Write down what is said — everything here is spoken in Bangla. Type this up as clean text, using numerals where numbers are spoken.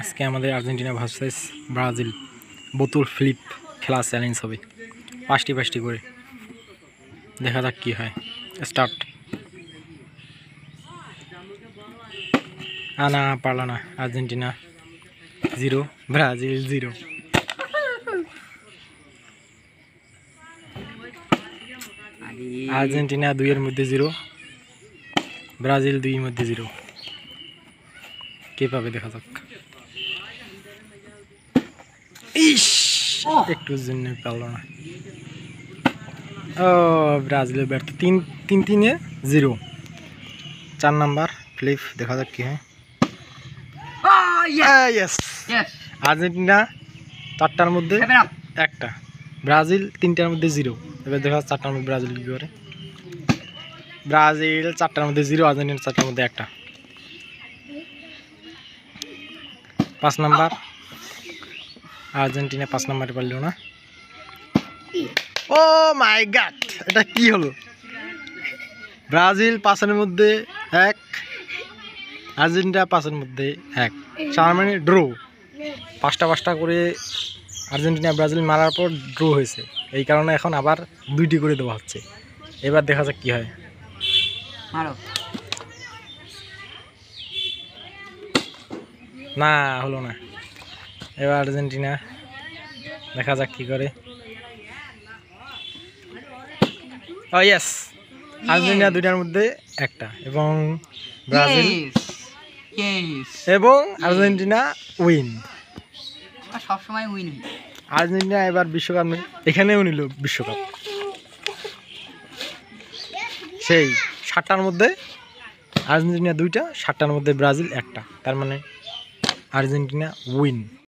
আজকে আমাদের আর্জেন্টিনা ভার্সেস ব্রাজিল বোতল ফ্লিপ খেলা চ্যালেঞ্জ হবে, 5টি করে। দেখা যাক কি হয়। স্টার্ট। না পারল না। Argentina 0, Brazil 0। আর্জেন্টিনা 2-এর মধ্যে 0, ব্রাজিল 2-এর মধ্যে 0। কে পাবে দেখা যাক। ইস, একটু জন্য পারল না। ও ব্রাজিলের ব্যর্থ। 3-3-এ 0। 4 নাম্বার ফ্লিপ, দেখা যাক কি হয়। আর্জেন্টিনা 4টার মধ্যে 1টা, ব্রাজিল 3টার মধ্যে 0। এবার দেখা যাচ্ছে 4টার মধ্যে ব্রাজিল কি করে। ব্রাজিল 4টার মধ্যে 0, আর্জেন্টিনা 4টার মধ্যে 1টা। 5 নাম্বার, আর্জেন্টিনা 5 নাম্বারে পারল না। ও মাই গড, এটা কি হলো? ব্রাজিল 5-এর মধ্যে 1, আর্জেন্টিনা 5-এর মধ্যে 1, 4 মানে ড্র। 5টা করে আর্জেন্টিনা ব্রাজিল মারার পর ড্র হয়েছে। এই কারণে এখন আবার 2টি করে দেওয়া হচ্ছে। এবার দেখা যাক কি হয়। না হলো না। এবার আর্জেন্টিনা দেখা যাক কি করে। ও ইয়েস, আর্জেন্টিনা 2টার মধ্যে 1টা এবং ব্রাজিল এবং আর্জেন্টিনা উইন। সবসময় উইন। আর্জেন্টিনা এবার বিশ্বকাপ এখানেও নিল বিশ্বকাপ। সেই 7টার মধ্যে আর্জেন্টিনা 2টা, 7টার মধ্যে ব্রাজিল 1টা। তার মানে আর্জেন্টিনা উইন।